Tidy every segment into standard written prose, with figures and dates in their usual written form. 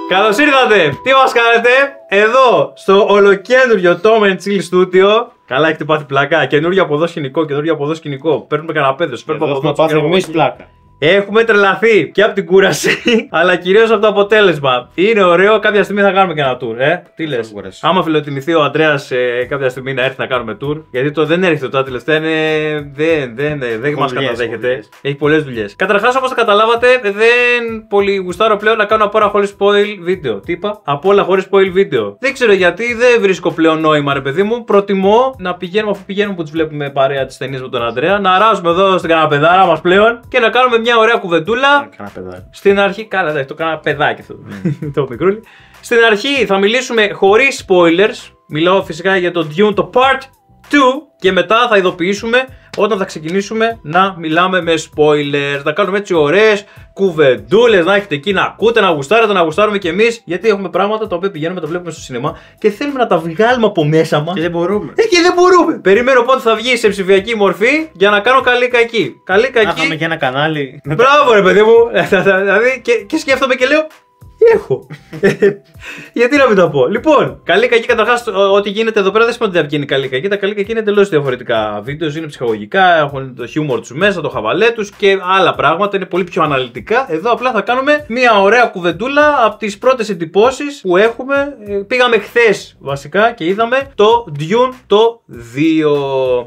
Καλώς ήρθατε! Τι μας κάνετε? Εδώ, στο ολοκέντριο Tom and Chill Studio. Καλά, έχετε πάθει πλάκα. Καινούργιο από εδώ σκηνικό, Παίρνουμε καναπέδες, παίρνουμε από εδώ. Έχουμε πάθει εμείς πλάκα. Έχουμε τρελαθεί και από την κούραση, αλλά κυρίως από το αποτέλεσμα. Είναι ωραίο, κάποια στιγμή θα κάνουμε και ένα tour. Τι λες? Άμα φιλοτιμηθεί ο Αντρέας κάποια στιγμή να έρθει να κάνουμε tour, γιατί το δεν έρχεται τώρα τελευταία, δεν μας καταδέχεται. Έχει πολλές δουλειές. Καταρχάς, όπως το καταλάβατε, δεν πολύ γουστάρω πλέον να κάνω από όλα χωρίς spoil βίντεο. Τι είπα? Από όλα χωρίς spoil βίντεο. Δεν ξέρω γιατί, δεν βρίσκω πλέον νόημα, ρε παιδί μου. Προτιμώ να πηγαίνουμε, αφού πηγαίνουμε που τις βλέπουμε παρέα τις ταινίες με τον Αντρέα, να αράζουμε εδώ στην καναπεδάρα μας πλέον και να κάνουμε μια ωραία κουβεντούλα. Στην αρχή, καλά, εντάξει, το κάνα παιδάκι αυτό. Το μικρούλι. Στην αρχή θα μιλήσουμε χωρίς spoilers. Μιλάω φυσικά για το Dune το Part 2. Και μετά θα ειδοποιήσουμε όταν θα ξεκινήσουμε να μιλάμε με spoilers. Να κάνουμε έτσι ωραίες κουβεντούλες, να έχετε εκεί να ακούτε, να γουστάρετε, να γουστάρουμε κι εμείς. Γιατί έχουμε πράγματα τα οποία πηγαίνουμε, τα βλέπουμε στο σινεμά και θέλουμε να τα βγάλουμε από μέσα μας. Και δεν μπορούμε. Και δεν μπορούμε. Περιμένω πότε θα βγει σε ψηφιακή μορφή για να κάνω καλή κακή. Καλή κακή. Να είχαμε και ένα κανάλι. Μπράβο, ρε παιδί μου. Δηλαδή και σκέφτομαι και λέω. Έχω. Γιατί να μην τα πω. Λοιπόν, καλή κακή, καταρχάς, ό,τι γίνεται εδώ πέρα δεν σημαίνει ότι θα βγαίνει καλή κακή. Τα καλή κακή είναι τελώς διαφορετικά βίντεο, είναι ψυχαγωγικά, έχουν το χιούμορ τους μέσα, το χαβαλέ τους και άλλα πράγματα. Είναι πολύ πιο αναλυτικά. Εδώ απλά θα κάνουμε μια ωραία κουβεντούλα από τις πρώτες εντυπώσεις που έχουμε. Πήγαμε χθες βασικά και είδαμε το Dune το 2.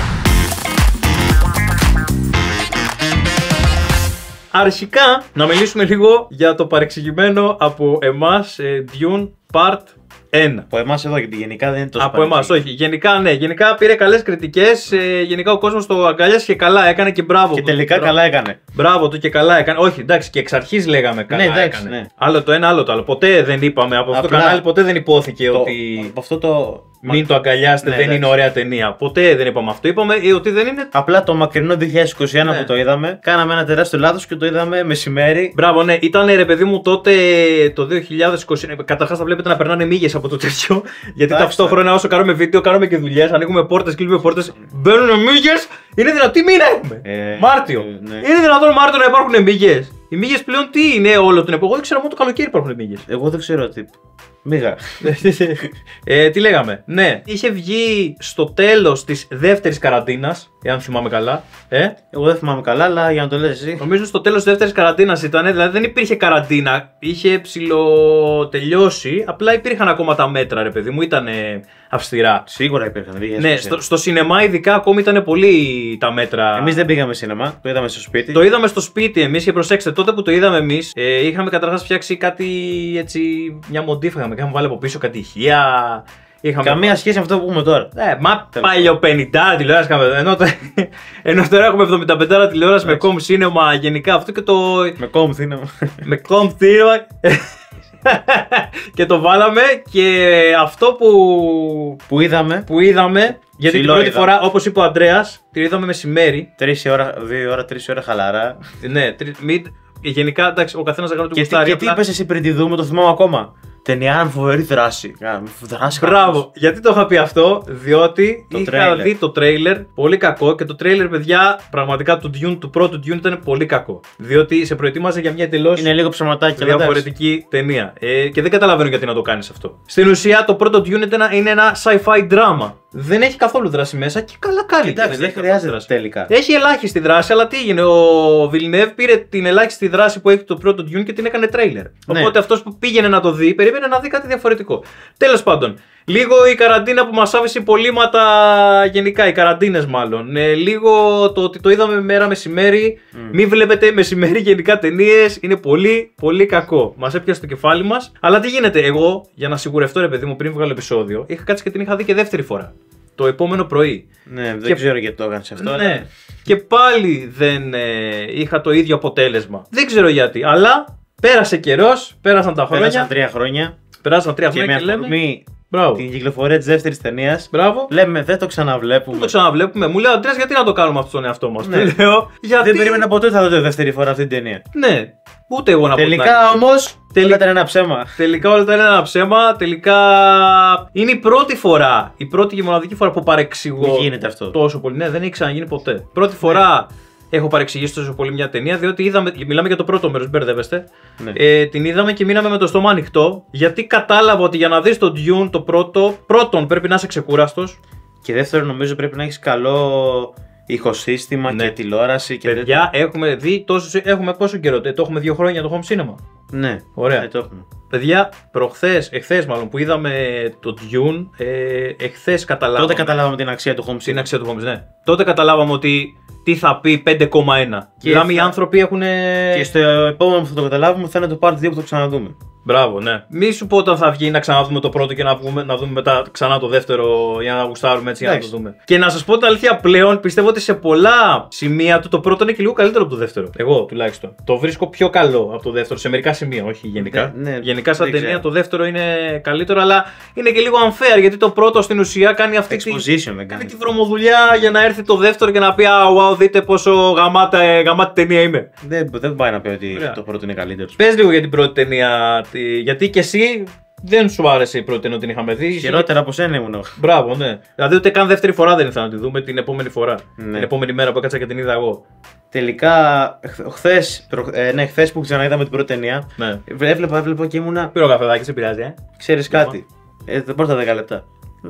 Αρχικά, να μιλήσουμε λίγο για το παρεξηγημένο από εμάς Dune Part 1. Από εμάς εδώ, γιατί γενικά δεν είναι τόσο. Από εμάς, όχι. Γενικά, ναι. Γενικά πήρε καλές κριτικές. Γενικά ο κόσμος το αγκάλιασε και καλά έκανε και μπράβο. Και τελικά καλά έκανε. Μπράβο του και καλά έκανε. Όχι, εντάξει, και εξ αρχής λέγαμε καλά. Ναι, εντάξει, έκανε. ναι. Άλλο το ένα, άλλο το άλλο. Ποτέ δεν είπαμε από αυτό το κανάλι, ποτέ δεν υπόθηκε ότι. Από αυτό το. Μην το αγκαλιάσετε, Ναι, δεν εντάξει. είναι ωραία ταινία. Ποτέ δεν είπαμε αυτό. Είπαμε ότι δεν είναι. Απλά το μακρινό 2021 Ναι. που το είδαμε, κάναμε ένα τεράστιο λάθος και το είδαμε μεσημέρι. Μπράβο, ναι, ήταν ρε παιδί μου τότε το 2020. Καταρχάς θα βλέπετε να περνάνε μύγες από το τέτοιο. Γιατί ταυτόχρονα όσο κάνουμε βίντεο, κάνουμε και δουλειές. Ανοίγουμε πόρτες, κλείνουμε πόρτες. Μπαίνουν μύγες. Είναι δυνατόν, τι μήνα έχουμε? Μάρτιο. Ναι. Είναι δυνατόν Μάρτιο να υπάρχουν μύγες? Οι μύγες πλέον τι είναι όλο τον εποχό? Εγώ δεν ξέρω, μόνο το καλοκαίρι υπάρχουν μύγες. Εγώ δεν ξέρω τι. Μίγα. Τι λέγαμε? Ναι, είχε βγει στο τέλος της δεύτερης καραντίνας, εάν θυμάμαι καλά. Εγώ δεν θυμάμαι καλά, αλλά για να το λες εσύ. Νομίζω στο τέλος της δεύτερης καραντίνας ήταν, δηλαδή δεν υπήρχε καραντίνα, είχε ψιλοτελειώσει, απλά υπήρχαν ακόμα τα μέτρα, ρε παιδί μου, ήταν αυστηρά. Σίγουρα υπήρχαν. Ναι, στο σινεμά ειδικά ακόμη ήταν πολύ τα μέτρα. Εμείς δεν πήγαμε σινεμά, το είδαμε στο σπίτι. Το είδαμε στο σπίτι εμείς και προσέξτε, τότε που το είδαμε εμείς, είχαμε καταρχάς φτιάξει κάτι έτσι, μια μοντίφα, είχαμε βάλει από πίσω κάτι ηχεία. Καμία σχέση με αυτό που έχουμε τώρα. Μα παλιοπενηντάρα τηλεόραση κάνουμε. Ενώ τώρα έχουμε 75 τηλεόραση με com cinema γενικά αυτό και το. Με com cinema. Με com cinema. Και το βάλαμε και αυτό που είδαμε. Γιατί την πρώτη φορά, όπως είπε ο Αντρέας, την είδαμε μεσημέρι. 3 ώρα, 2 ώρα, 3 ώρα χαλαρά. Ναι, γενικά εντάξει, ο καθένας θα κάνει το κουστάρι. Και τι είπες εσύ πριν τη δούμε, το θυμάμαι ακόμα. Ταινιά, φοβερή δράση. Μπράβο, γιατί το είχα πει αυτό? Διότι είχα δει το τρέιλερ πολύ κακό και το τρέιλερ, παιδιά, πραγματικά του πρώτου Dune ήταν πολύ κακό. Διότι σε προετοίμαζε για μια τελώς είναι λίγο ψωματάκι, διαφορετική ταινία. Και δεν καταλαβαίνω γιατί να το κάνεις αυτό. Στην ουσία, το πρώτο Dune είναι ένα sci-fi drama. Δεν έχει καθόλου δράση μέσα και καλά κάνει. Εντάξει, δεν χρειάζεται τελικά. Έχει ελάχιστη δράση, αλλά τι έγινε? Ο Villeneuve πήρε την ελάχιστη δράση που έχει το πρώτο Dune και την έκανε τρέιλερ. Ναι. Οπότε αυτός που πήγαινε να το δει, περίμενε να δει κάτι διαφορετικό. Τέλος πάντων, λίγο η καραντίνα που μας άφησε υπολείμματα γενικά, οι καραντίνες μάλλον. Λίγο το ότι το είδαμε μέρα μεσημέρι. Μην βλέπετε μεσημέρι γενικά ταινίες, είναι πολύ πολύ κακό. Μας έπιασε το κεφάλι μας. Αλλά τι γίνεται, εγώ για να σιγουρευτώ, ρε παιδί μου, πριν βγάλω επεισόδιο, είχα κάτσει και την είχα δει και δεύτερη φορά. Το επόμενο πρωί. Ναι, δεν ξέρω γιατί το έκανες αυτό. Ναι. Αλλά... Και πάλι δεν είχα το ίδιο αποτέλεσμα. Δεν ξέρω γιατί, αλλά πέρασε καιρός, πέρασαν τα χρόνια. Πέρασαν 3 χρόνια. Περάσαν 3 χρόνια και λέμε. Μπράβο. Την κυκλοφορία της δεύτερης ταινίας. Μπράβο. Λέμε δεν το ξαναβλέπουμε. Δεν το ξαναβλέπουμε. Μου λέει ο Αντρέας, γιατί να το κάνουμε αυτό στον εαυτό μας? Ναι. Λέω, γιατί... Δεν περίμενα ποτέ θα δω δεύτερη φορά αυτή την ταινία. Ναι. Ούτε εγώ να πω. Τελικά όμως. Όλα ήταν ένα ψέμα. Τελικά όλα ήταν ένα ψέμα. Τελικά είναι η πρώτη φορά. Η πρώτη και μοναδική φορά που παρεξηγώ. Μην γίνεται αυτό. Τόσο πολύ. Ναι, δεν έχει ξαναγίνει ποτέ. Πρώτη φορά έχω παρεξηγήσει τόσο πολύ μια ταινία, διότι μιλάμε για το πρώτο μέρος, μπερδεύεστε. Ναι. Την είδαμε και μείναμε με το στόμα ανοιχτό, γιατί κατάλαβα ότι για να δεις το Dune το πρώτον πρέπει να είσαι ξεκούραστος. Και δεύτερον, νομίζω πρέπει να έχεις καλό ηχοσύστημα και τηλεόραση. Και παιδιά, έχουμε δει έχουμε πόσο καιρό, το έχουμε 2 χρόνια το home cinema. Ναι, ωραία. το έχουμε. Παιδιά, εχθές μάλλον που είδαμε το Dune, εχθές καταλάβαμε. Τότε καταλάβαμε την αξία του home cinema. Την αξία του home cinema, ναι. Τότε καταλάβαμε ότι τι θα πει 5,1. Μιλάμε οι άνθρωποι έχουν. Και στο επόμενο που θα το καταλάβουμε θα είναι το Part 2 που θα ξαναδούμε. Μπράβο, ναι. Μη σου πω όταν θα βγει να ξαναδούμε το πρώτο και να δούμε μετά ξανά το δεύτερο για να γουστάρουμε έτσι για να το δούμε. Και να σας πω την αλήθεια, πλέον πιστεύω ότι σε πολλά σημεία το πρώτο είναι και λίγο καλύτερο από το δεύτερο. Εγώ τουλάχιστον. Το βρίσκω πιο καλό από το δεύτερο σε μερικά σημεία, όχι γενικά. Ναι, γενικά σαν ταινία το δεύτερο είναι καλύτερο, αλλά είναι και λίγο unfair γιατί το πρώτο στην ουσία κάνει αυτή τη βρωμοδουλειά για να έρθει το δεύτερο και να πει wow, δείτε πόσο γαμάτη ταινία είμαι. Δεν πάει να πει ότι το πρώτο είναι καλύτερο. Πες λίγο για την πρώτη ταινία. Γιατί και εσύ δεν σου άρεσε η πρώτη ταινία την είχαμε δει. Χειρότερα από σένα ήμουν. Μπράβο, ναι. Δηλαδή ούτε καν δεύτερη φορά δεν ήθελα να τη δούμε την επόμενη φορά. Ναι. Την επόμενη μέρα που έκατσα και την είδα εγώ. Τελικά, χθες που ξαναείδαμε την πρώτη ταινία, ναι. Έβλεπα και ήμουνα. Πήρω καφεδάκι, σε πειράζει, Ξέρεις κάτι. Τα πρώτα 10 λεπτά.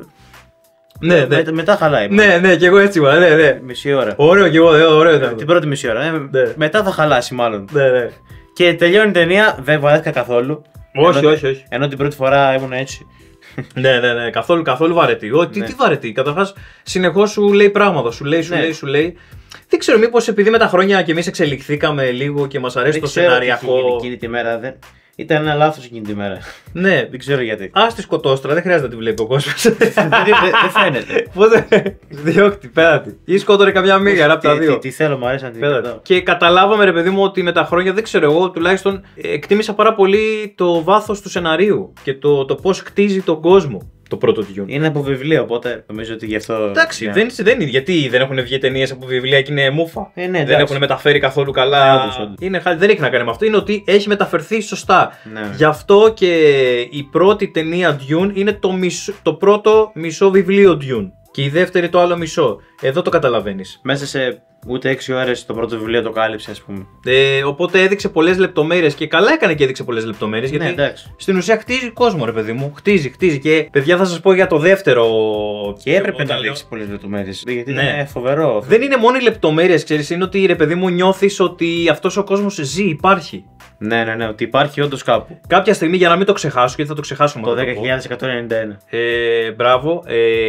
Ναι, ναι. Μετά χαλάει. Ναι, και εγώ έτσι ήμουν. Ναι. Μισή ώρα. Ωραίο και εγώ, ωραίο ήταν. Την πρώτη μισή ώρα. Μετά θα χαλάσει μάλλον. Ναι. Και τελειώνει η ταινία, δεν βαρέθηκα καθόλου. Όχι. Ενώ την πρώτη φορά ήμουν έτσι. Ναι, καθόλου βαρετή. Τι βαρετή. Καταρχάς, συνεχώς σου λέει πράγματα. Σου λέει. Δεν ξέρω, μήπως επειδή με τα χρόνια κι εμείς εξελιχθήκαμε λίγο και μας αρέσει το σεναριακό. Εκείνη τη μέρα δεν. Ήταν ένα λάθος εκείνη τη μέρα. Ναι. Δεν ξέρω γιατί. Ας τη σκοτώστρα, δεν χρειάζεται να τη βλέπει ο κόσμος. Δεν φαίνεται. Πώς διώκτη, πέρατη. Ή σκότωρε καμιά μίγα από τα δύο. Τι θέλω, μου αρέσει να τη δω. Και καταλάβαμε, ρε παιδί μου, ότι με τα χρόνια, δεν ξέρω, εγώ τουλάχιστον εκτίμησα πάρα πολύ το βάθος του σεναρίου και το πώς χτίζει τον κόσμο. Το πρώτο Dune. Είναι από βιβλίο, οπότε νομίζω ότι γι' αυτό. Εντάξει, δεν είναι. Γιατί δεν έχουν βγει ταινίες από βιβλία και είναι μούφα. Ναι, δεν έχουν μεταφέρει καθόλου καλά. Δεν έχει να κάνει με αυτό. Είναι ότι έχει μεταφερθεί σωστά. Ναι. Γι' αυτό και η πρώτη ταινία Dune είναι το πρώτο μισό βιβλίο Dune. Και η δεύτερη το άλλο μισό. Εδώ το καταλαβαίνεις. Μέσα σε ούτε 6 ώρες το πρώτο βιβλίο το κάλυψε, ας πούμε. Οπότε έδειξε πολλές λεπτομέρειες και καλά έκανε και έδειξε πολλές λεπτομέρειες. Ναι, γιατί εντάξει. στην ουσία χτίζει κόσμο, ρε παιδί μου. Χτίζει. Και παιδιά, θα σας πω για το δεύτερο. Και έπρεπε να δείξει πολλές λεπτομέρειες. Γιατί είναι φοβερό. Δεν είναι μόνο οι λεπτομέρειες, ξέρεις. Είναι ότι, ρε παιδί μου, νιώθεις ότι αυτός ο κόσμος ζει, υπάρχει. Ναι, ότι υπάρχει όντως κάπου. Κάποια στιγμή, για να μην το ξεχάσω, γιατί θα το ξεχάσουμε. Το 10.191. Μπράβο.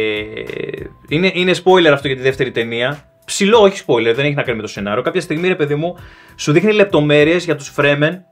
Είναι spoiler αυτό για τη δεύτερη ταινία. Ψηλό, όχι spoiler, δεν έχει να κάνει με το σενάριο. Κάποια στιγμή, ρε παιδί μου, σου δείχνει λεπτομέρειες για τους Fremen.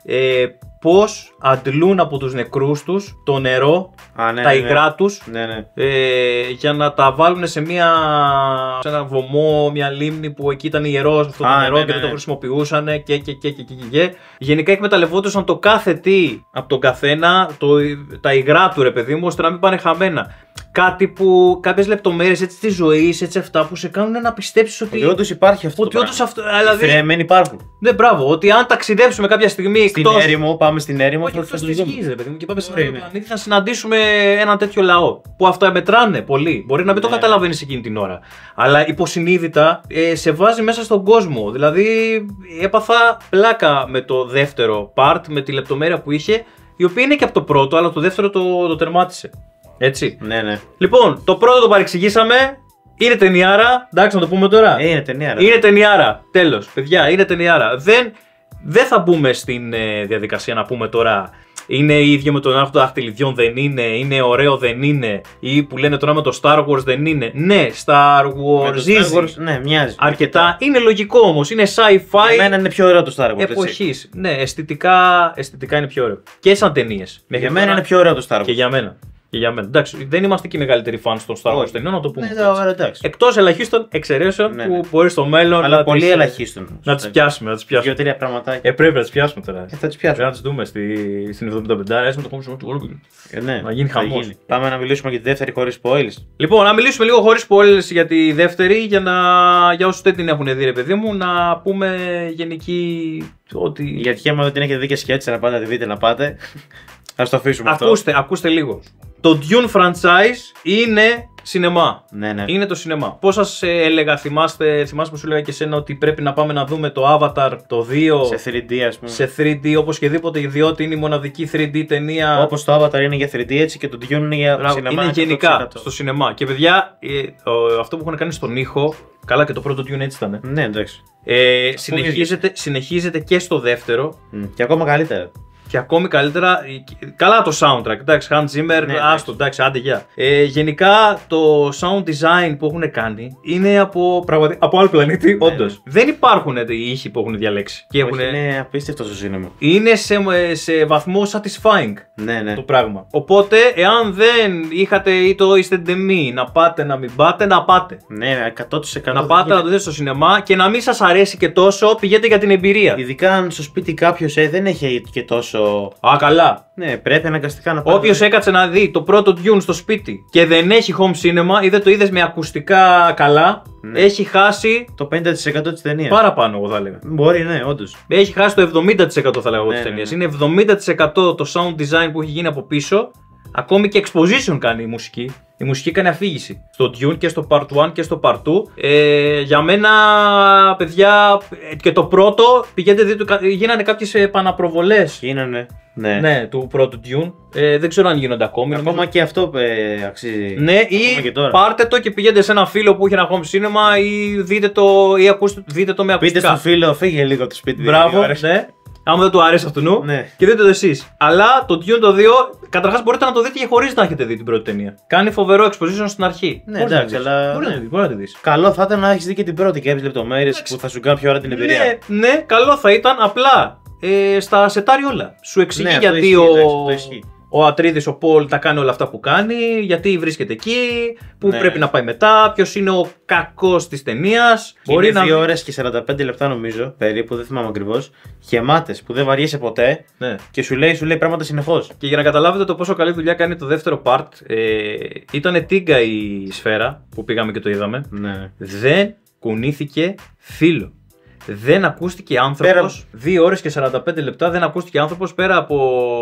Πώς αντλούν από τους νεκρούς τους το νερό, τα υγρά τους, για να τα βάλουν σε ένα βωμό, μια λίμνη που εκεί ήταν ιερός αυτό το νερό και δεν το χρησιμοποιούσαν και. Γενικά εκμεταλλευόντουσαν το κάθε τι από τον καθένα, τα υγρά του, ρε παιδί μου, ώστε να μην πάνε χαμένα. Κάποιες λεπτομέρειες έτσι της ζωής, έτσι αυτά που σε κάνουν να πιστέψεις ότι όντως υπάρχει αυτό. Ότι όντως αυτό. Οι Fremen υπάρχουν. Ναι, μπράβο. Ότι αν ταξιδέψουμε κάποια στιγμή εκτός. Πάμε στην έρημο, θα του δούμε. Και πάμε στον πλανήτη, θα συναντήσουμε έναν τέτοιο λαό. Που αυτά μετράνε πολύ. Μπορεί να μην το καταλαβαίνεις εκείνη την ώρα. Αλλά υποσυνείδητα σε βάζει μέσα στον κόσμο. Δηλαδή έπαθα πλάκα με το δεύτερο part, με τη λεπτομέρεια που είχε, η οποία είναι και από το πρώτο, αλλά το δεύτερο το τερμάτισε. Έτσι. Ναι. Λοιπόν, το πρώτο το παρεξηγήσαμε. Είναι ταινιάρα. Εντάξει, να το πούμε τώρα. Είναι ταινιάρα. Τέλος. Παιδιά, είναι ταινιάρα. Δεν θα μπούμε στην διαδικασία να πούμε τώρα είναι ίδιο με τον Άρχοντα Δαχτυλιδιών, δεν είναι ωραίο, δεν είναι, ή που λένε τώρα με το Star Wars δεν είναι. Ναι, Star Wars ζήσει. Ναι, μοιάζει. Αρκετά. Είναι λογικό όμως, είναι sci-fi. Για μένα είναι πιο ωραίο το Star Wars. Εποχής. Ναι, αισθητικά είναι πιο ωραίο. Και σαν ταινίες. Για μένα είναι πιο ωραίο το Star Wars. Και για μένα. Εντάξει, δεν είμαστε και οι μεγαλύτεροι φαν των Star Wars ταινιών, να το πούμε. Εκτός ελαχίστων εξαιρέσεων που μπορεί στο μέλλον. Αλλά πολύ ελαχίστων. Να τις πιάσουμε. 2-3 πραγματάκια. Πρέπει να τις πιάσουμε τώρα. Θα τις πιάσουμε. Πρέπει να τις δούμε στην 75. Έτσι με το κόμμα του Ναι, να γίνει χαμός. Πάμε να μιλήσουμε για τη δεύτερη χωρίς spoilers. Λοιπόν, να μιλήσουμε λίγο χωρίς spoilers για τη δεύτερη, για όσους δεν την έχουν δει, ρε παιδί μου, να πούμε γενική. Ότι... Γιατί άμα δεν την έχετε δει και σκέτσα να πάτε να τη δείτε, να πάτε. Ας το αφήσουμε αυτό. Ακούστε λίγο. Το Dune franchise είναι σινεμά. Ναι, ναι. Είναι το σινεμά. Πώς σας έλεγα, θυμάσαι που σου έλεγα και εσένα ότι πρέπει να πάμε να δούμε το Avatar το 2 Σε 3D, ας πούμε. σε 3D οπωσδήποτε, διότι είναι η μοναδική 3D ταινία. Όπως το Avatar είναι για 3D, έτσι και το Dune είναι για σινεμά. Είναι γενικά στο σινεμά. Και παιδιά, αυτό που έχουν κάνει στον ήχο, καλά και το πρώτο Dune έτσι ήταν. Ναι, εντάξει. Συνεχίζεται και στο δεύτερο. Και ακόμα καλύτερα. Και ακόμη καλύτερα, καλά το soundtrack, εντάξει, Hans Zimmer, Ναι, άστο, εντάξει, άντε γεια. Γενικά το sound design που έχουν κάνει είναι από άλλο πλανήτη, όντως. Δεν υπάρχουν οι ήχοι που έχουν διαλέξει. Και Είναι απίστευτο στο σίνεμα. είναι σε βαθμό satisfying Ναι. το πράγμα. Οπότε, εάν δεν είχατε ή το είστε ντεμή να πάτε να μην πάτε, να πάτε. Ναι, 100%. Να πάτε να το δείτε στο σινεμά και να μην σας αρέσει και τόσο, πηγαίνετε για την εμπειρία. Ειδικά αν στο σπίτι κάποιος δεν έχει και τόσο. Α, καλά. Ναι, πρέπει αναγκαστικά να πάει. Όποιος έκατσε να δει το πρώτο Dune στο σπίτι και δεν έχει home cinema ή δεν το είδες με ακουστικά καλά, έχει χάσει το 50% της ταινίας. παραπάνω, εγώ θα έλεγα. Μπορεί, ναι, όντως. Έχει χάσει το 70% θα λέγαμε της Ναι. ταινίας. Είναι 70% το sound design που έχει γίνει από πίσω. Ακόμη και exposition κάνει η μουσική. Η μουσική κάνει αφήγηση. Στο Dune και στο Part 1 και στο Part 2. Για μένα, παιδιά, και το πρώτο πηγαίνετε δείτε, γίνανε κάποιες επαναπροβολές. Γίνανε. Ναι. Ναι, του πρώτου Dune. Δεν ξέρω αν γίνονται ακόμη. Ακόμα και αυτό αξίζει. Ναι, ή και τώρα. πάρτε το και πηγαίνετε σε ένα φίλο που έχει ένα home cinema ή δείτε το, ή δείτε το με ακουστικά. Πείτε στο φίλο, φύγε λίγο από το σπίτι. Μπράβο, ναι. Άμα δεν του αρέσει αυτού, Ναι. και δείτε το εσείς. Αλλά το Dune το 2, καταρχάς μπορείτε να το δείτε και χωρίς να έχετε δει την πρώτη ταινία. Κάνει φοβερό exposition στην αρχή. Ναι, Μπορείς εντάξει, να τη δεις. αλλά. Μπορεί να τη δεις. Καλό θα ήταν να έχει δει και την πρώτη και κάποιες λεπτομέρειες που θα σου κάνουν πιο ώρα την εμπειρία. Ναι, καλό θα ήταν, απλά στα σετάρει όλα. Σου εξηγεί Ναι, αυτό γιατί ισχύει, το ισχύει. ο Ατρίδης, ο Πολ, τα κάνει όλα αυτά που κάνει, γιατί βρίσκεται εκεί, πού Ναι. πρέπει να πάει μετά, ποιος είναι ο κακός της ταινίας. Μπορεί να 2 ώρες και 45 λεπτά νομίζω, περίπου, δεν θυμάμαι ακριβώς. Γεμάτες που δεν βαριέσαι ποτέ Ναι. και σου λέει πράγματα συνεχώς. Και για να καταλάβετε το πόσο καλή δουλειά κάνει το δεύτερο part, ήταν τίγκα η σφαίρα που πήγαμε και το είδαμε. Ναι. Δεν κουνήθηκε φύλλο. Δεν ακούστηκε άνθρωπος. 2 ώρες και 45 λεπτά δεν ακούστηκε άνθρωπος πέρα από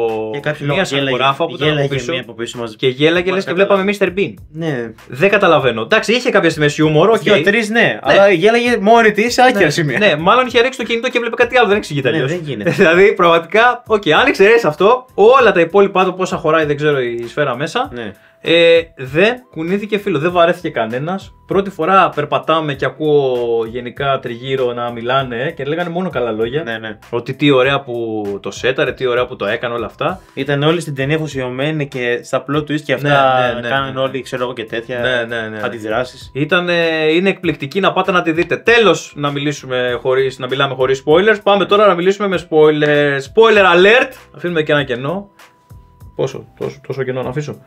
μια σακοράφα που ήταν από πίσω. Μία από πίσω μας. Και γέλαγε λες και βλέπαμε Mr. Bean. Ναι. Δεν καταλαβαίνω. Εντάξει, είχε κάποια στιγμές χιούμορ, οκ. 2-3 ναι, αλλά γέλαγε μόνη τη σε άκυρα σημεία. Ναι, μάλλον είχε ρίξει το κινητό και έβλεπε κάτι άλλο, δεν εξηγείται Ναι, αλλιώς. δεν γίνεται. Δηλαδή, πραγματικά, αν εξαιρέσει αυτό, όλα τα υπόλοιπα του πόσα χωράει, δεν ξέρω η σφαίρα μέσα. Ναι. Δεν κουνήθηκε φίλο, δεν βαρέθηκε κανένας. Πρώτη φορά περπατάμε και ακούω γενικά τριγύρω να μιλάνε και λέγανε μόνο καλά λόγια. Ναι. Ότι τι ωραία που το σέταρε, τι ωραία που το έκανε, όλα αυτά. Ήταν όλοι στην ταινία αφοσιωμένοι και στα plot twist και αυτά. Ναι. Κάνανε όλοι, ξέρω εγώ και τέτοια Ναι. αντιδράσεις. Είναι εκπληκτική, να πάτε να τη δείτε. Τέλος να μιλάμε χωρίς spoilers. Πάμε τώρα να μιλήσουμε με spoilers. Spoiler alert! Αφήνουμε και ένα κενό. Τόσο κενό να αφήσω.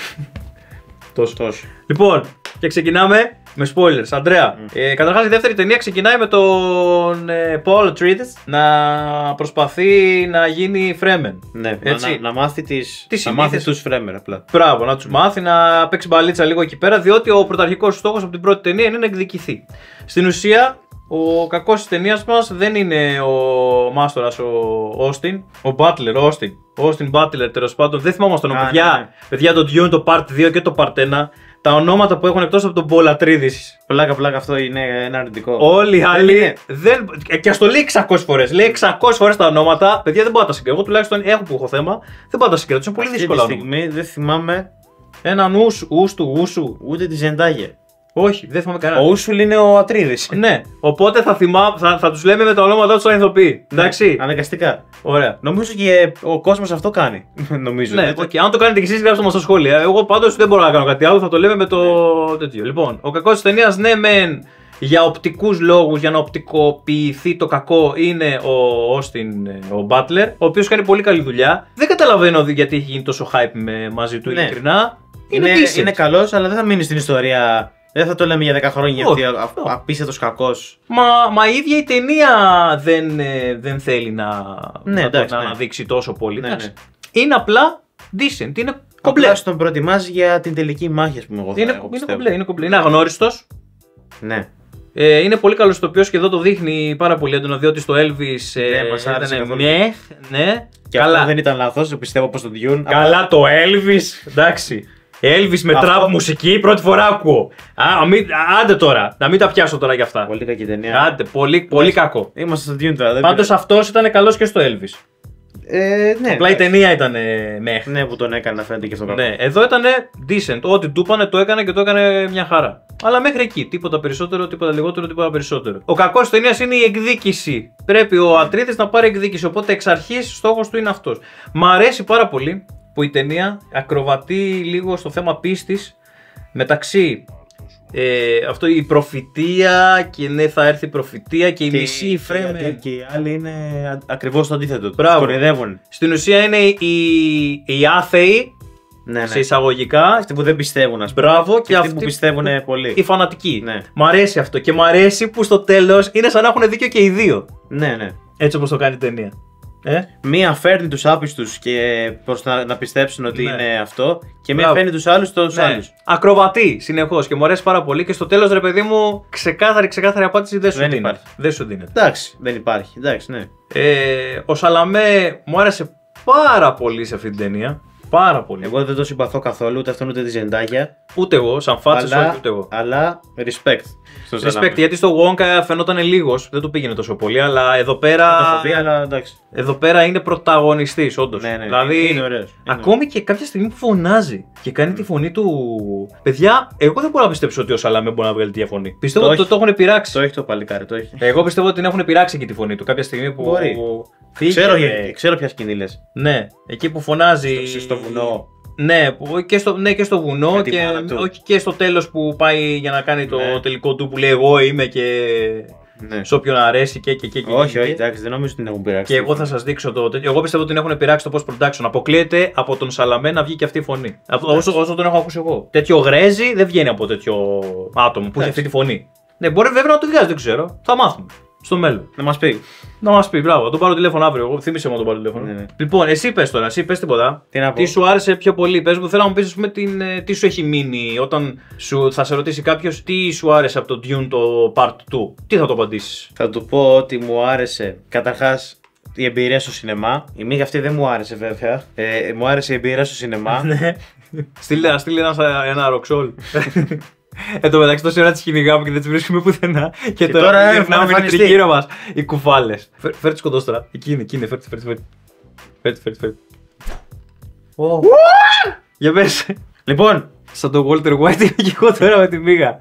Τόσο. Λοιπόν, και ξεκινάμε με spoilers. Αντρέα, καταρχάς η δεύτερη ταινία ξεκινάει με τον Paul Atreides να προσπαθεί να γίνει Fremen. Ναι, έτσι. να μάθει τους Fremen απλά. Μπράβο, να τους μάθει να παίξει μπαλίτσα λίγο εκεί πέρα, διότι ο πρωταρχικός στόχος από την πρώτη ταινία είναι να εκδικηθεί. Στην ουσία, ο κακός της ταινίας μας δεν είναι ο μάστορας ο Austin, ο Butler, ο Austin Butler, τέλος πάντων. Δεν θυμάμαι το όνομα. Παιδιά, το Dune, το Part 2 και το Part 1, τα ονόματα που έχουν εκτός από τον Paul Atreides. Πλάκα, αυτό είναι ένα αρνητικό. Όλοι οι άλλοι. Και ας το λέει 600 φορές. Λέει 600 φορές τα ονόματα. Παιδιά, δεν μπορώ να τα συγκρατήσω. Εγώ τουλάχιστον που έχω θέμα, δεν μπορώ να τα συγκρατήσω. Είναι πολύ δύσκολο. Αυτή τη στιγμή δεν θυμάμαι έναν Ούσου. ούτε τη Ζεντάγε. Όχι, δεν θυμάμαι κανένα. Ο Ούσουλ είναι ο Ατρίδης. Ναι, οπότε θα τους λέμε με τα ονόματά τους σαν ηθοποιοί. Εντάξει. Αναγκαστικά. Ωραία. Νομίζω και ο κόσμος αυτό κάνει. Νομίζω. Ναι, okay. Αν το κάνετε και εσείς, γράψτε μας στα σχόλια. Εγώ πάντως δεν μπορώ να κάνω κάτι άλλο, θα το λέμε με το τέτοιο. Λοιπόν, ο κακός της ταινίας, ναι, μεν για οπτικούς λόγους, για να οπτικοποιηθεί το κακό, είναι ο Austin, ο Butler, ο οποίος κάνει πολύ καλή δουλειά. Δεν καταλαβαίνω γιατί έχει γίνει τόσο hype μαζί του, ειλικρινά. Είναι καλός, αλλά δεν θα μείνει στην ιστορία. Δεν θα το λέμε για 10 χρόνια γιατί απίστευτος κακός. Μα η ίδια η ταινία δεν θέλει να αναδείξει τόσο πολύ. Ναι. Είναι απλά decent, είναι κομπλέ. Απλά τον προετοιμάζει για την τελική μάχη, ας πούμε. Είναι κομπλέ. Είναι αγνώριστος. Ναι. Είναι πολύ καλός ηθοποιός και εδώ το δείχνει πάρα πολύ έντονα, διότι στο Elvis μας άρεσε καθόλου. Ναι. Και καλά. Αυτό δεν ήταν λάθος, το πιστεύω πως το Dune. Καλά το Elvis, εντάξει. Elvis με τραπ μουσική, πρώτη φορά ακούω. Άντε τώρα, να μην τα πιάσω τώρα για αυτά. Πολύ κακή ταινία. Άντε, πολύ κακό. Είμαστε στο Dune τώρα. Πάντως αυτός ήταν καλός και στο Elvis. Ναι. Απλά η ταινία ήταν μέχρι. Ναι, που τον έκανε να φαίνεται και στο κακό. Ναι, εδώ ήταν decent. Ό,τι του είπανε το έκανε και το έκανε μια χαρά. Αλλά μέχρι εκεί. Τίποτα περισσότερο, τίποτα λιγότερο, τίποτα περισσότερο. Ο κακός της ταινίας είναι η εκδίκηση. Πρέπει ο Ατρίδης να πάρει εκδίκηση. Οπότε εξ αρχής στόχος του είναι αυτός. Μ' αρέσει πάρα πολύ που η ταινία ακροβατεί λίγο στο θέμα πίστης μεταξύ. Αυτό η προφητεία και ναι, θα έρθει η προφητεία και η μισή φρέμε. Και οι άλλοι είναι ακριβώς το αντίθετο. Μπράβο. Κοροϊδεύουν. Στην ουσία είναι οι άθεοι. Ναι. Σε εισαγωγικά. Αυτοί που δεν πιστεύουν, ας πούμε. Μπράβο, και αυτοί που πιστεύουν πολύ. Οι φανατικοί. Ναι. Μ' αρέσει αυτό. Και μ' αρέσει που στο τέλος είναι σαν να έχουν δίκιο και οι δύο. Ναι. Έτσι όπως το κάνει η ταινία. Μία φέρνει τους άπιστους και προς να πιστέψουν ότι είναι αυτό, και μία φέρνει τους άλλους τους άλλους. Ακροβατεί συνεχώς και μου αρέσει πάρα πολύ. Και στο τέλος, ρε παιδί μου, ξεκάθαρη απάντηση δεν σου δίνεται. Δεν σου δίνεται. Εντάξει, δεν υπάρχει. Εντάξει, ναι. Ο Σαλαμέ μου άρεσε πάρα πολύ σε αυτή την ταινία. Πάρα πολύ. Εγώ δεν το συμπαθώ καθόλου, ούτε αυτόν ούτε τη Ζεντάγια. Ούτε εγώ, σαν φάτσες, όχι ούτε εγώ. Αλλά respect. Respect, γιατί στο Wonka φαινόταν λίγος, δεν του πήγαινε τόσο πολύ, αλλά εδώ πέρα. Αλλά εντάξει. Εδώ πέρα είναι πρωταγωνιστής, όντως. Ναι, δηλαδή, είναι ωραίος. Ακόμη και κάποια στιγμή που φωνάζει και κάνει τη φωνή του. Παιδιά, εγώ δεν μπορώ να πιστέψω ότι ο Σαλαμέ μπορεί να βγάλει τη φωνή. Πιστεύω ότι το έχουν πειράξει. Το έχει το παλικάρι, το έχει. Εγώ πιστεύω ότι την έχουν πειράξει και τη φωνή του κάποια στιγμή που. Μπορεί. Ξέρω ποια σκηνή λες. Ναι, εκεί που φωνάζει. Στο βουνό. Ναι, και στο βουνό και στο τέλος που πάει για να κάνει το τελικό του που λέει εγώ είμαι και σε όποιον αρέσει και. Όχι, εντάξει, δεν νομίζω ότι την έχουν πειράξει. Και εγώ θα σας δείξω το τέτοιο. Εγώ πιστεύω ότι την έχουν πειράξει το post production. Αποκλείεται από τον Σαλαμέ να βγει και αυτή η φωνή. Όσο τον έχω ακούσει εγώ. Τέτοιο γρέζι δεν βγαίνει από τέτοιο άτομο που έχει αυτή τη φωνή. Ναι, μπορεί βέβαια να το βγάζει, δεν ξέρω. Θα μάθουμε. Στο μέλλον. Να μας πει. Να μας πει, μπράβο. Τον πάρω τηλέφωνο αύριο. Εγώ θύμισε μου να τον πάρω τηλέφωνο. Ναι. Λοιπόν, εσύ πες τώρα, εσύ πες τίποτα. Τι σου άρεσε πιο πολύ, πες μου, θέλω να μου πεις, ας πούμε, τι σου έχει μείνει όταν θα σε ρωτήσει κάποιος τι σου άρεσε από το Dune το Part 2. Τι θα το απαντήσεις? Θα του πω ότι μου άρεσε καταρχάς η εμπειρία στο σινεμά. Η μίγα αυτή δεν μου άρεσε βέβαια. Μου άρεσε η εμπειρία στο σινεμά. Στείλε ένα ροξόλ. Εν τω μεταξύ, τόση ώρα τις κυνηγάμε και δεν τις βρίσκουμε πουθενά. Και τώρα γυρνάμε με την τριγύρω μας οι κουφάλες. Φέρ' τις κοντός τώρα. Εκεί είναι, φέρ' τις. Για πες. Λοιπόν, σαν τον Walter White είμαι και εγώ τώρα με τη μίγα.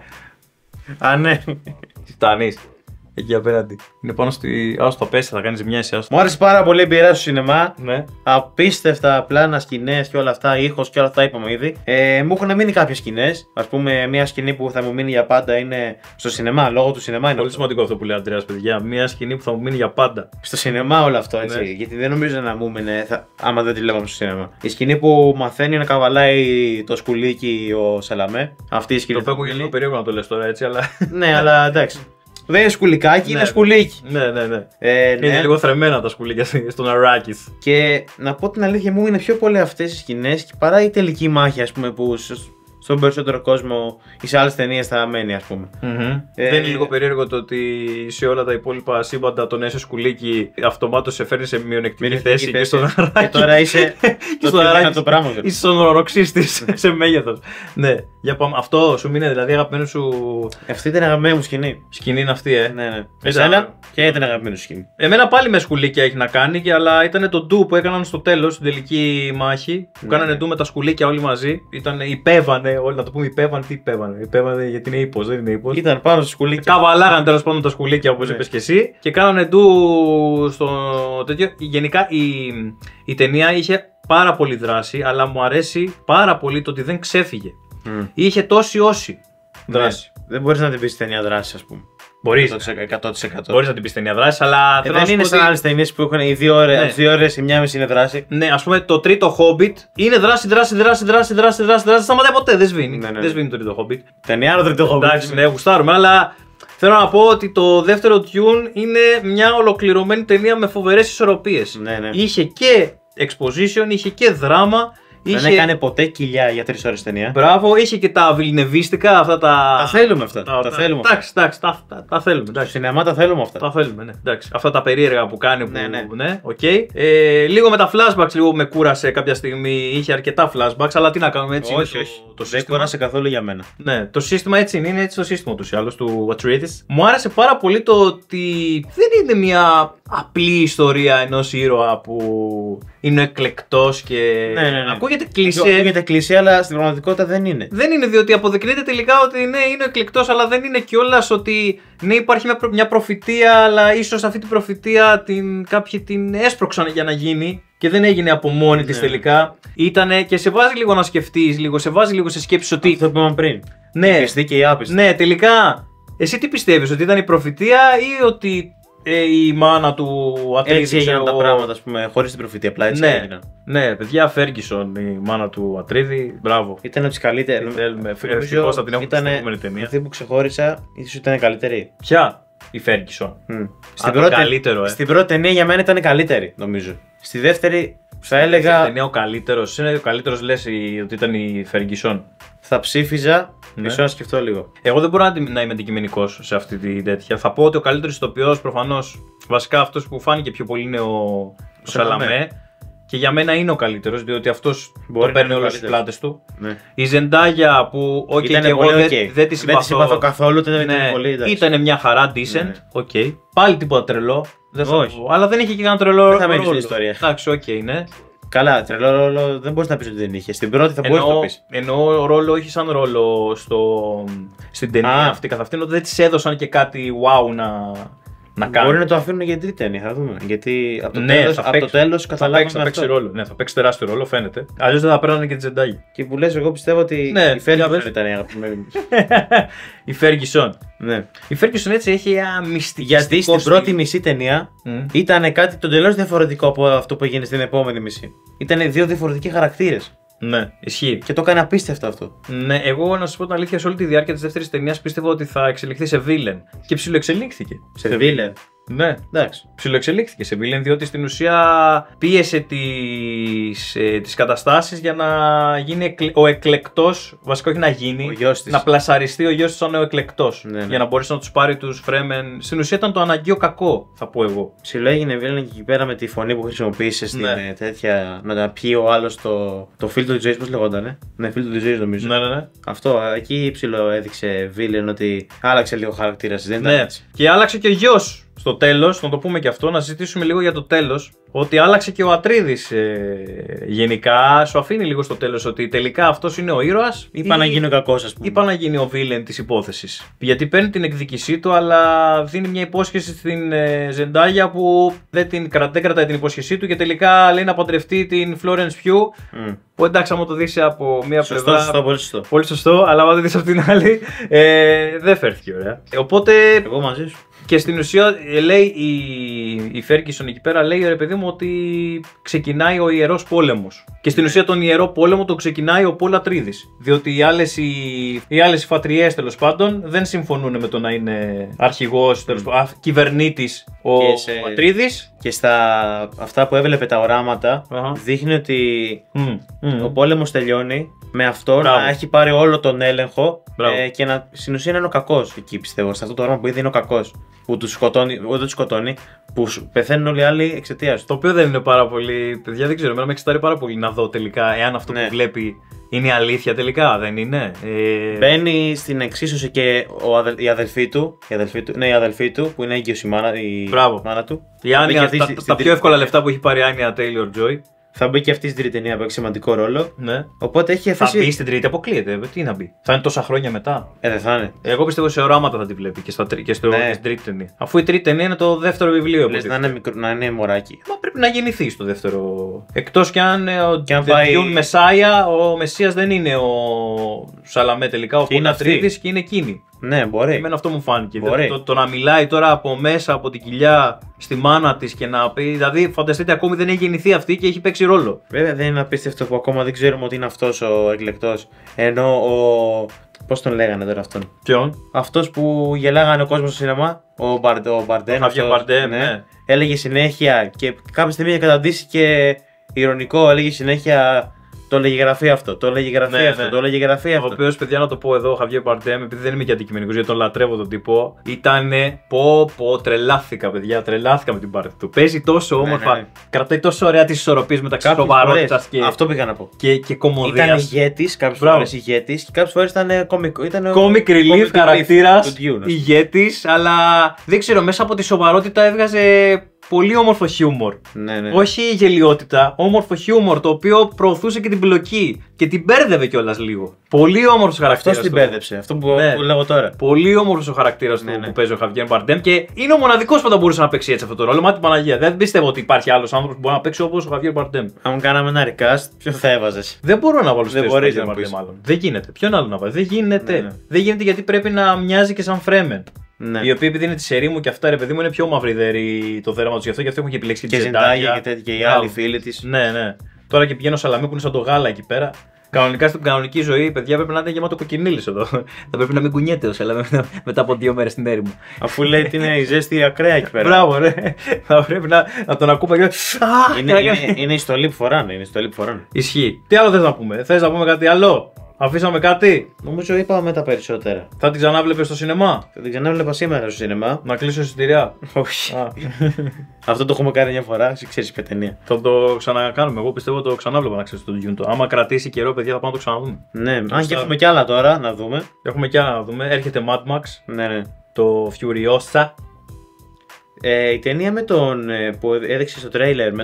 Α, ναι. Φτάνεις. Εκεί απέναντι. Είναι πάνω στη. Άστο, θα πέσει, θα κάνει μια εσύ. Μου άρεσε πάρα πολύ η εμπειρία στο σινεμά. Ναι. Απίστευτα πλάνα, σκηνές και όλα αυτά, ήχος και όλα αυτά είπαμε ήδη. Μου έχουν μείνει κάποιες σκηνές. Ας πούμε, μια σκηνή που θα μου μείνει για πάντα είναι στο σινεμά. Λόγω του σινεμά είναι. Πολύ σημαντικό αυτό που λέει ο Αντρέας, παιδιά. Μια σκηνή που θα μου μείνει για πάντα. Στο σινεμά όλο αυτό, έτσι. Ναι. Γιατί δεν νομίζω να μου μείνει άμα δεν τη λέγαμε στο σινεμά. Η σκηνή που μαθαίνει να καβαλάει το σκουλίκι ο Σαλαμέ. Αυτή η σκηνή. Το παίρνω λίγο περίεργο να το λες τώρα, έτσι, αλλά. Ναι, αλλά εντάξει. Δεν είναι σκουλικάκι, είναι σκουλίκι. Ναι. Είναι λίγο θρεμμένα τα σκουλίκια στον Αράκης. Και να πω την αλήθεια, μου είναι πιο πολύ αυτές οι σκηνές παρά η τελική μάχη, ας πούμε, που στον περισσότερο κόσμο ή σε άλλες ταινίες θα μένει, ας πούμε. Δεν είναι λίγο περίεργο το ότι σε όλα τα υπόλοιπα σύμπαντα τον έσαι σκουλίκι αυτομάτως σε φέρνει σε μειονεκτική θέση και στον Αράκη. Και τώρα είσαι το πράγμα. Είσαι στον ουρανοξύστης σε μέγεθος. Ναι, για πάμε. Αυτό σου μείνει δηλαδή αγαπημένο σου. Αυτή ήταν αγαπημένη μου σκηνή. Σκηνή είναι αυτή, Ναι. Εσένα και ήταν αγαπημένη σου σκηνή. Εμένα πάλι με σκουλίκια έχει να κάνει, αλλά ήταν το ντου που έκαναν στο τέλος, στην τελική μάχη. Που κάνανε ντου με τα σκουλίκια όλοι μαζί. Υπέβανε. Όλοι να το πούμε υπέβανε, τι υπέβανε. Υπέβανε γιατί είναι ύπος, δεν είναι ύπος. Ήταν πάνω στο σκουλίκια. Καβαλάγαν τέλος πάντων τα σκουλίκια όπως είπες και εσύ. Και κάνανε ντου στο τέτοιο. Γενικά η ταινία είχε πάρα πολύ δράση, αλλά μου αρέσει πάρα πολύ το ότι δεν ξέφυγε. Είχε τόση όση δράση. Δεν μπορείς να την πεις ταινία δράση, ας πούμε. Μπορείς. 100%. Μπορείς να την πεις ταινία δράση, αλλά. Δεν είναι σαν άλλες ταινίες που έχουν οι 2 ώρες, 2 ώρες, η μία μισή είναι δράση. Ναι, ας πούμε το τρίτο Hobbit είναι δράση. Σταματάει ποτέ, δεν σβήνει. Δεν σβήνει το τρίτο Hobbit. Ταινία το τρίτο Hobbit. Εντάξει, ναι, γουστάρουμε, αλλά θέλω να πω ότι το δεύτερο Dune είναι μια ολοκληρωμένη ταινία με φοβερές ισορροπίες. Ναι. Είχε και exposition, είχε και δράμα Δεν έκανε ποτέ κοιλιά για 3 ώρες ταινία. Μπράβο, είχε και τα βιλνεβίστικα αυτά τα. Τα θέλουμε αυτά. Τα θέλουμε. Εντάξει, τα θέλουμε. Στο σινεμά τα θέλουμε αυτά. Τα θέλουμε, ναι. Εντάξει. Αυτά τα περίεργα που κάνει. Ναι. Ναι, okay. Λίγο με τα flashbacks λίγο με κούρασε κάποια στιγμή. Είχε αρκετά flashbacks, αλλά τι να κάνουμε έτσι. Όχι. Δεν κούρασε καθόλου για μένα. Ναι, το σύστημα έτσι είναι έτσι το σύστημα του ή άλλως του Atreides. Μου άρεσε πάρα πολύ το ότι δεν είναι μια απλή ιστορία ενός ήρωα που είναι εκλεκτός και. Ναι. Ακούγεται κλισέ. Ακούγεται κλισέ, αλλά στην πραγματικότητα δεν είναι. Δεν είναι, διότι αποδεικνύεται τελικά ότι ναι, είναι εκλεκτός, αλλά δεν είναι κιόλας ότι ναι, υπάρχει μια προφητεία, αλλά ίσως αυτή την προφητεία κάποιοι την έσπρωξαν για να γίνει. Και δεν έγινε από μόνη της τελικά. Ήτανε και σε βάζει λίγο να σκεφτείς, σε βάζει λίγο σε σκέψεις ότι. Αυτό που είπαμε πριν. Ναι, πιστή και η άπιστη. Ναι, τελικά. Εσύ τι πιστεύεις, ότι ήταν η προφητεία ή ότι η μάνα του Ατρίδη. Έτσι έγιναν τα πράγματα, ας πούμε, χωρίς την προφητεία. Απλά έτσι έγιναν. Ναι, παιδιά, Φέργκισον, η μάνα του Ατρίδη, μπράβο. Ήταν από τις καλύτερες. Ευτυχώς θα την έχουμε στην επόμενη ταινία. Αυτή που ξεχώρισα, ίσως ήταν καλύτερη. Ποια? Η Φέργκισον. Στην πρώτη ταινία για μένα ήταν καλύτερη, νομίζω. Στη δεύτερη θα έλεγα. Στην ταινία ο καλύτερος. Είναι ο καλύτερος, λες ότι ήταν η Φέργκισον. Θα ψήφιζα. Μισό να σκεφτώ λίγο. Εγώ δεν μπορώ να είμαι αντικειμενικός σε αυτή τη τέτοια. Θα πω ότι ο καλύτερος ηθοποιός προφανώς, βασικά αυτός που φάνηκε πιο πολύ είναι ο Σαλαμέ. Και για μένα είναι ο καλύτερος, διότι αυτός το παίρνει όλες τις πλάτες του. Ναι. Η Ζεντάγια που και εγώ δεν τη συμπαθώ καθόλου, ήταν μια χαρά, decent. Ναι. Πάλι τίποτα τρελό. Αλλά δεν είχε και κανένα τρελό ρόλο. Δεν θα μείνει στην ιστορία. Εντάξει, ναι. Καλά, τρελό ρόλο δεν μπορείς να πεις ότι δεν είχε. Στην πρώτη θα μπορείς να το πεις. Εννοώ ρόλο, όχι σαν ρόλο στην ταινία αυτή καθ' αυτήν, ότι δεν της έδωσαν και κάτι wow να κάνει. Μπορεί να το αφήνουν για τρίτη ταινία, θα δούμε. Γιατί από το τέλος καταλάβαμε θα παίξει ρόλο. Ναι, θα παίξει τεράστιο ρόλο, φαίνεται. Αλλιώς δεν θα παίρνανε και τη Ζεντάγια. Και που λες, εγώ πιστεύω ότι η Φέργκισον ήταν η αγαπημένη. Η Φέργκισον. Ναι. Η Φέργκισον έτσι έχει ένα μυστικό. Γιατί στην πρώτη μισή ταινία ήταν κάτι το τελώς διαφορετικό από αυτό που έγινε στην επόμενη μισή. Ήταν δύο διαφορετικοί χαρακτήρες. Ναι, ισχύει. Και το έκανε απίστευτο αυτό. Ναι, εγώ να σα πω την αλήθεια, σε όλη τη διάρκεια τη δεύτερη ταινία πίστευα ότι θα εξελιχθεί σε villain. Και ψιλοεξελίχθηκε. Σε villain. Ναι, εντάξει. Ψιλοεξελίχθηκε σε villain, διότι στην ουσία πίεσε τις καταστάσεις για να γίνει ο εκλεκτός. Βασικά, όχι να γίνει. Να πλασαριστεί ο γιος της σαν ο εκλεκτός. Ναι. Για να μπορέσει να τους πάρει τους Fremen. Στην ουσία ήταν το αναγκαίο κακό, θα πω εγώ. Ψιλοέγινε villain και εκεί πέρα με τη φωνή που χρησιμοποίησε στην τέτοια. Να τα πιει ο άλλος το φίλτρο της ζωής, πώς λεγότανε. Ναι, φίλτρο της ζωής νομίζω. Ναι. Αυτό εκεί ψιλοέδειξε villain ότι άλλαξε λίγο χαρακτήρα. Ναι, και άλλαξε και ο γιος. Στο τέλος, να το πούμε και αυτό, να συζητήσουμε λίγο για το τέλος. Ότι άλλαξε και ο Ατρίδης γενικά. Σου αφήνει λίγο στο τέλος ότι τελικά αυτός είναι ο ήρωας. Είπα να γίνει ο κακός, ας πούμε. Είπα να γίνει ο villain της υπόθεσης. Γιατί παίρνει την εκδίκησή του, αλλά δίνει μια υπόσχεση στην Ζεντάγια που δεν κρατάει την υπόσχεσή του και τελικά λέει να παντρευτεί την Florence Pugh. Που εντάξει, άμα το δεις από μία πλευρά. Σωστό, πολύ σωστό. Πολύ σωστό, αλλά άμα το δεις από την άλλη, δεν φέρθηκε ωραία. Οπότε. Εγώ μαζί σου. Και στην ουσία λέει η Φέργκισον εκεί πέρα, λέει ρε παιδί μου ότι ξεκινάει ο ιερός πόλεμος. Και στην ουσία τον ιερό πόλεμο τον ξεκινάει ο Πολ Ατρίδης. Διότι οι άλλες φατριές τέλος πάντων δεν συμφωνούν με το να είναι αρχηγός, κυβερνήτης ο Ατρίδης. Και στα αυτά που έβλεπε τα οράματα δείχνει ότι ο πόλεμος τελειώνει με αυτό να έχει πάρει όλο τον έλεγχο και να στην ουσία είναι ο κακός εκεί, πιστεύω. Σε αυτό το όραμα που είδε είναι ο κακός. Που τους σκοτώνει, δεν τους σκοτώνει, που πεθαίνουν όλοι οι άλλοι εξαιτίας του. Το οποίο δεν είναι πάρα πολύ. Παιδιά, δεν ξέρω, εμένα με εξετάρει πάρα πολύ να δω τελικά εάν αυτό που βλέπει είναι αλήθεια τελικά, δεν είναι. Μπαίνει στην εξίσωση και η αδελφή του, η αδελφή του που είναι έγκυος η μάνα του. Η Άνια, τα πιο εύκολα λεφτά που έχει πάρει η Άνια Taylor-Joy. Θα μπει και αυτή στην τρίτη ταινία που έχει σημαντικό ρόλο. Ναι. Οπότε έχει αφήσει. Θα μπει στην τρίτη, αποκλείεται. Τι να μπει. Θα είναι τόσα χρόνια μετά. Δεν θα είναι. Εγώ πιστεύω σε οράματα θα τη βλέπει και στην τρίτη ταινία. Αφού η τρίτη ταινία είναι το δεύτερο βιβλίο. Λες να είναι μωράκι. Μα πρέπει να γεννηθεί στο δεύτερο. Εκτός κι αν ο Μεσάια, ο Μεσσίας δεν είναι ο Σαλαμέ τελικά. Ο Πολ Ατρίδης και είναι εκείνη. Ναι, μπορεί. Εμένα αυτό μου φάνηκε. Το να μιλάει τώρα από μέσα από την κοιλιά στη μάνα της και να πει. Δηλαδή, φανταστείτε, ακόμη δεν έχει γεννηθεί αυτή και έχει παίξει ρόλο. Βέβαια, δεν είναι απίστευτο που ακόμα δεν ξέρουμε ότι είναι αυτός ο εκλεκτός. Ενώ ο. Πώς τον λέγανε τώρα αυτόν. Ποιον? Αυτός που γελάγανε ο κόσμος στο σινεμά. Ο Μπαρντέν. Ναι. Έλεγε συνέχεια και κάποια στιγμή είχε καταντήσει και ηρωνικό. Έλεγε συνέχεια Το έλεγε γραφή αυτό, το έλεγε γραφή αυτό, το έλεγε γραφή αυτό. Ο οποίος, παιδιά, να το πω εδώ, ο Χαβιέρ Μπαρντέμ, επειδή δεν είμαι και αντικειμενικός γιατί τον λατρεύω τον τύπο, ήτανε τρελάθηκα, παιδιά, τρελάθηκα με την πάρτι του. Παίζει τόσο όμορφα, κρατάει τόσο ωραία τις ισορροπίες μεταξύ σοβαρότητας και. Αυτό πήγα να πω. Και κωμωδίας. Ήταν ηγέτης, κάποιες φορές ηγέτης και κάποιες φορές ήταν κωμικό. Comic relief χαρακτήρας, ηγέτης, αλλά δεν ξέρω, μέσα από τη σοβαρότητα έβγαζε πολύ όμορφο χιούμορ. Ναι. Όχι γελιότητα, όμορφο χιούμορ το οποίο προωθούσε και την πλοκή και την μπέρδευε κιόλας λίγο. Πολύ όμορφος χαρακτήρας. Αυτό την μπέρδεψε, αυτό που λέω τώρα. Πολύ όμορφος ο χαρακτήρας του που παίζει ο Χαβιέρ Μπαρντέμ και είναι ο μοναδικός που θα μπορούσε να παίξει έτσι αυτό το ρόλο. Μα την Παναγία. Δεν πιστεύω ότι υπάρχει άλλος άνθρωπος που μπορεί να παίξει όπως ο Χαβιέρ Μπαρντέμ. Αν κάναμε ένα recast, ποιο θα έβαζες? Δεν μπορώ να βάλω στο Χαβιέρ Μπαρντέμ μάλλον. Δεν γίνεται. Ποιον άλλο να βάλω? Δεν γίνεται. Ναι. Δεν γίνεται γιατί πρέπει να μοιάζει και σαν Φρέμεν. Ναι. Οι οποίοι επειδή είναι τη σερή μου και αυτά, ρε παιδί μου, είναι πιο μαυριδερή το δέρμα του γι' αυτό έχουν και επιλέξει και Ζεντάγια και οι άλλοι φίλοι τη. Ναι. Τώρα και πηγαίνω Σαλαμί που είναι σαν το γάλα εκεί πέρα. Κανονικά στην κανονική ζωή, παιδιά, πρέπει να είναι γεμάτο κοκκινίλης εδώ. Θα πρέπει να μην κουνιέται ο Σαλαμί μετά από 2 μέρες στην έρημο. Αφού λέει ότι είναι η ζέστη ακραία εκεί πέρα. Μπράβο, ρε. Θα πρέπει να τον ακούμε και. Είναι η στολή που φοράνε. Ισχύει. Τι άλλο θες να πούμε? Θες να πούμε κάτι άλλο? Αφήσαμε κάτι? Νομίζω είπαμε τα περισσότερα. Θα την ξανάβλεπες στο σινεμά? Θα την ξανάβλεπα σήμερα στο σινεμά. Να κλείσω εισιτηριά? Όχι. Αυτό το έχουμε κάνει μια φορά, εσύ ξέρεις ποια ταινία. Θα το ξανακάνουμε. Εγώ πιστεύω το ξανάβλεπα να ξέρεις το Dune. Άμα κρατήσει καιρό, παιδιά, θα πάμε να το ξαναδούμε. Ναι, αν και έχουμε κι άλλα τώρα να δούμε. Έχουμε κι άλλα να δούμε. Έρχεται Mad Max. Ναι. Το Furiosa. Η ταινία με τον που έδειξε στο τρέιλερ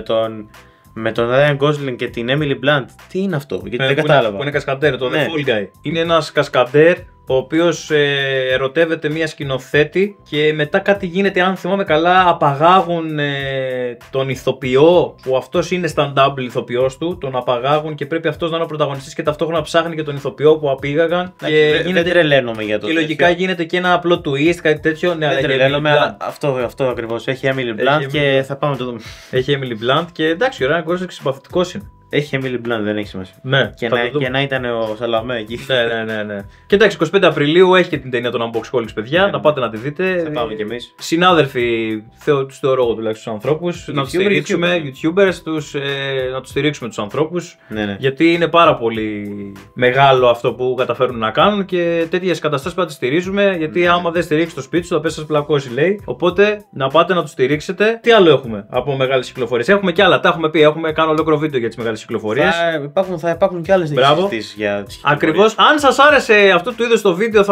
με τον Ryan Gosling και την Emily Blunt. Τι είναι αυτό? Γιατί δεν κατάλαβα. Που είναι κασκαντέρ, το The Fall Guy. Είναι ένας κασκαντέρ ο οποίος ερωτεύεται μία σκηνοθέτη και μετά κάτι γίνεται, αν θυμάμαι καλά, απαγάγουν τον ηθοποιό που αυτός είναι stand-up ηθοποιός του, τον απαγάγουν και πρέπει αυτός να είναι ο πρωταγωνιστής και ταυτόχρονα ψάχνει και τον ηθοποιό που απήγαγαν. Δεν τρελαίνομαι για το και λογικά γίνεται και ένα απλό twist, κάτι τέτοιο. Ναι, δεν τρελαίνομαι, αλλά αυτό ακριβώς. Έχει Emily Blunt και θα πάμε να το δούμε. Έχει Emily Blunt και εντάξει, ο Ryan Gosling συμπαθητικός είναι. Έχει Emily Blunt, δεν έχει σημασία. Ναι, και να ήταν ο Σαλαμέ εκεί. Ναι. Και εντάξει, 25 Απριλίου έχει και την ταινία των Unboxholics, παιδιά. Να πάτε να τη δείτε. Θα πάμε κι εμείς. Συνάδελφοι, τους θεωρώ εγώ τουλάχιστον τους ανθρώπους. Να τους στηρίξουμε, YouTubers, να τους στηρίξουμε τους ανθρώπους. Ναι. Γιατί είναι πάρα πολύ μεγάλο αυτό που καταφέρουν να κάνουν και τέτοιες καταστάσεις που θα τις στηρίζουμε. Γιατί άμα δεν στηρίξει το σπίτι σου, θα πέσει σας πλακώσει, λέει. Οπότε να πάτε να τους στηρίξετε. Τι άλλο έχουμε από μεγάλες κυκλοφορίες? Έχουμε κι άλλα, τα έχουμε πει. Έχουμε κάνει ολόκληρο βίντεο για τις μεγάλες κυκλοφορίες. Θα υπάρχουν και άλλες συζητήσεις για τις κυκλοφορίες. Ακριβώς. Αν σας άρεσε αυτό του είδους το βίντεο,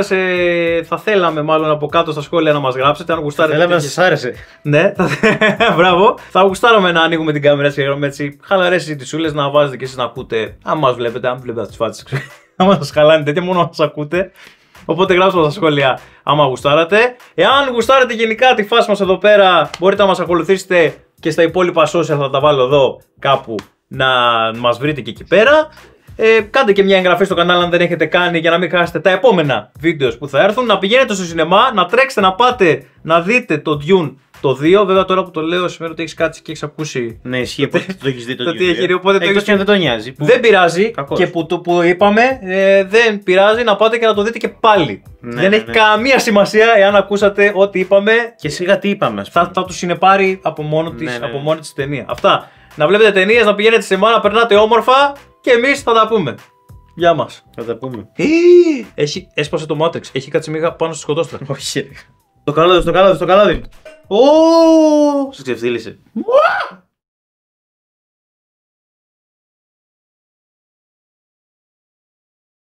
θα θέλαμε μάλλον από κάτω στα σχόλια να μας γράψετε. Αν γουστάρετε. Θέλαμε να σας άρεσε. Ναι, μπράβο. Θα γουστάραμε να ανοίγουμε την κάμερα και να έτσι χαλαρές συζητησούλες, να βάζετε και εσείς να ακούτε. Αν μας βλέπετε, αν βλέπετε τις φάτσες, άμα σας χαλάνε τέτοια, μόνο να σας ακούτε. Οπότε γράψτε μας στα σχόλια άμα γουστάρατε. Εάν γουστάρετε γενικά τη φάση μας εδώ πέρα, μπορείτε να μας ακολουθήσετε και στα υπόλοιπα social, θα τα βάλω εδώ κάπου να μας βρείτε και εκεί πέρα. Κάντε και μια εγγραφή στο κανάλι αν δεν έχετε κάνει για να μην χάσετε τα επόμενα βίντεο που θα έρθουν. Να πηγαίνετε στο σινεμά, να τρέξετε να πάτε να δείτε το Dune το 2. Βέβαια τώρα που το λέω σημαίνει ότι έχεις κάτσει και έχεις ακούσει. Ναι, ισχύει, οπότε το έχεις δει το 2. Εκτός και δεν το νοιάζει. Δεν πειράζει. Κακώς. Και που είπαμε, δεν πειράζει να πάτε και να το δείτε και πάλι. Ναι, δεν έχει καμία σημασία εάν ακούσατε ό,τι είπαμε. Και σιγά τι είπαμε. Θα του συνεπάρει από μόνη της ταινία. Αυτά. Να βλέπετε ταινίες, να πηγαίνετε σε να περνάτε όμορφα και εμείς θα τα πούμε. Γεια μας. Θα τα πούμε. Έσπασε το Matrix. Έχει κάτσει μίγα πάνω στο σκοτώστρα. Όχι. Στο καλώδι. Σε ξεφτύλισε.